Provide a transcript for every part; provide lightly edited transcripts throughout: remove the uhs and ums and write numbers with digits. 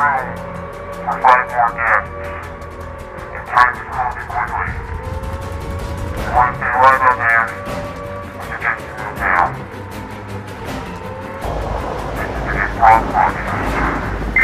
for 5 more deaths. And time is moving quickly. You want to stay alive out there? I suggest you move now. This is to get frostbite.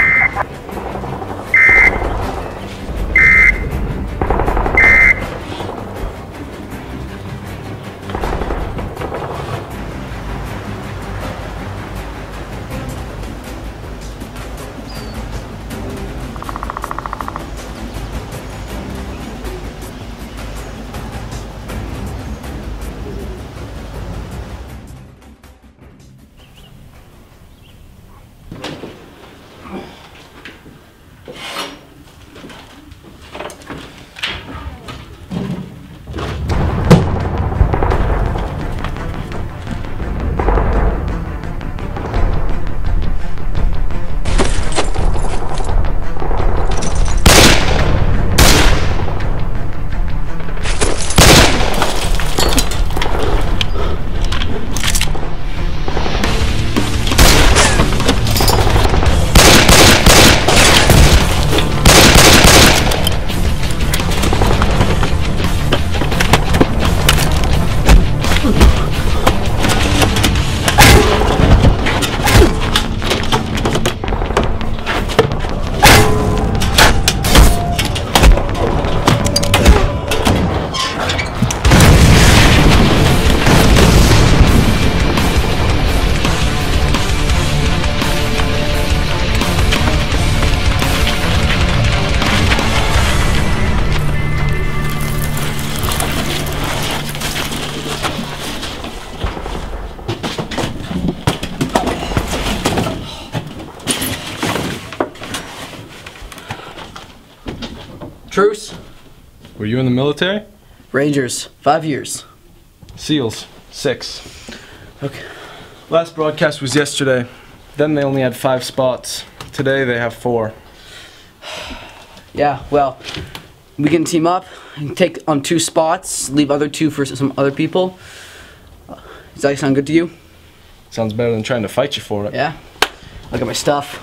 Truce. Were you in the military? Rangers, 5 years. SEALs, 6. Okay. Last broadcast was yesterday. Then they only had 5 spots. Today they have 4. Yeah, well, we can team up and take on 2 spots, leave other 2 for some other people. Does that sound good to you? Sounds better than trying to fight you for it. Yeah. Look at my stuff.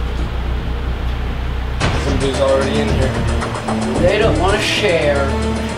Somebody's already in here. They don't want to share.